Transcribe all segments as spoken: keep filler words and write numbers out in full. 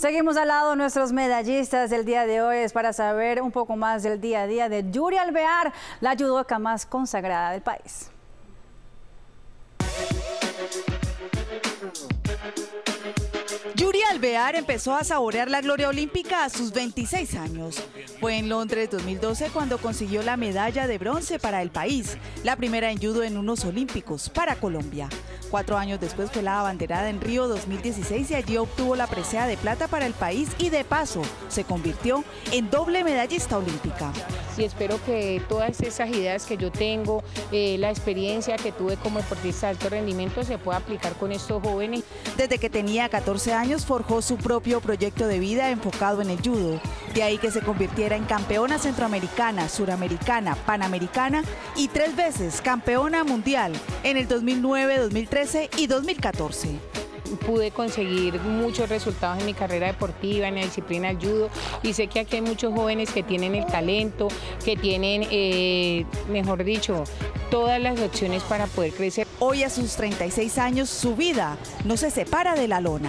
Seguimos al lado de nuestros medallistas del día de hoy. Es para saber un poco más del día a día de Yuri Alvear, la judoka más consagrada del país. Yuri Alvear empezó a saborear la gloria olímpica a sus veintiséis años. Fue en Londres dos mil doce cuando consiguió la medalla de bronce para el país, la primera en judo en unos olímpicos para Colombia. Cuatro años después fue la abanderada en Río dos mil dieciséis y allí obtuvo la presea de plata para el país y de paso se convirtió en doble medallista olímpica. Y espero que todas esas ideas que yo tengo, eh, la experiencia que tuve como deportista de alto rendimiento se pueda aplicar con estos jóvenes. Desde que tenía catorce años forjó su propio proyecto de vida enfocado en el judo. De ahí que se convirtiera en campeona centroamericana, suramericana, panamericana y tres veces campeona mundial en el dos mil nueve, dos mil trece y dos mil catorce. Pude conseguir muchos resultados en mi carrera deportiva, en la disciplina del judo, y sé que aquí hay muchos jóvenes que tienen el talento, que tienen, eh, mejor dicho, todas las opciones para poder crecer. Hoy a sus treinta y seis años, su vida no se separa de la lona.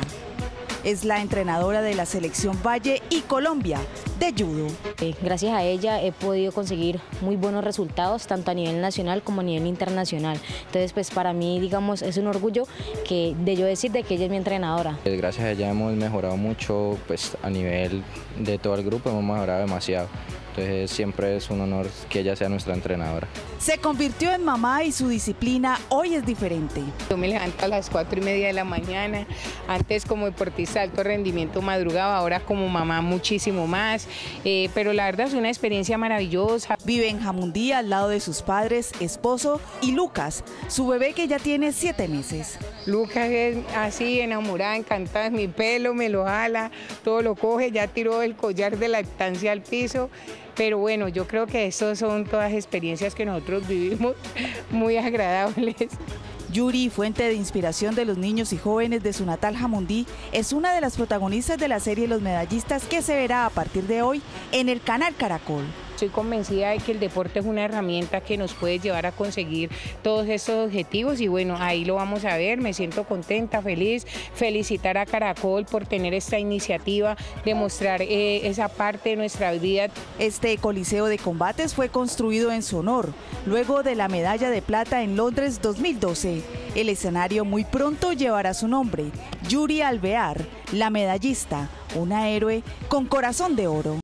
Es la entrenadora de la selección Valle y Colombia de judo. Gracias a ella he podido conseguir muy buenos resultados, tanto a nivel nacional como a nivel internacional. Entonces, pues para mí, digamos, es un orgullo que, de yo decir de que ella es mi entrenadora. Gracias a ella hemos mejorado mucho, pues a nivel de todo el grupo hemos mejorado demasiado. Entonces siempre es un honor que ella sea nuestra entrenadora. Se convirtió en mamá y su disciplina hoy es diferente. Yo me levanto a las cuatro y media de la mañana, antes como deportista de alto rendimiento madrugaba, ahora como mamá muchísimo más, eh, pero la verdad es una experiencia maravillosa. Vive en Jamundí al lado de sus padres, esposo y Lucas, su bebé que ya tiene siete meses. Lucas es así, enamorada, encantada, mi pelo, me lo jala, todo lo coge, ya tiró el collar de lactancia al piso. Pero bueno, yo creo que estas son todas experiencias que nosotros vivimos muy agradables. Yuri, fuente de inspiración de los niños y jóvenes de su natal Jamundí, es una de las protagonistas de la serie Los Medallistas que se verá a partir de hoy en el canal Caracol. Estoy convencida de que el deporte es una herramienta que nos puede llevar a conseguir todos estos objetivos y bueno, ahí lo vamos a ver, me siento contenta, feliz, felicitar a Caracol por tener esta iniciativa de mostrar eh, esa parte de nuestra vida. Este coliseo de combates fue construido en su honor, luego de la medalla de plata en Londres dos mil doce. El escenario muy pronto llevará su nombre, Yuri Alvear, la medallista, una héroe con corazón de oro.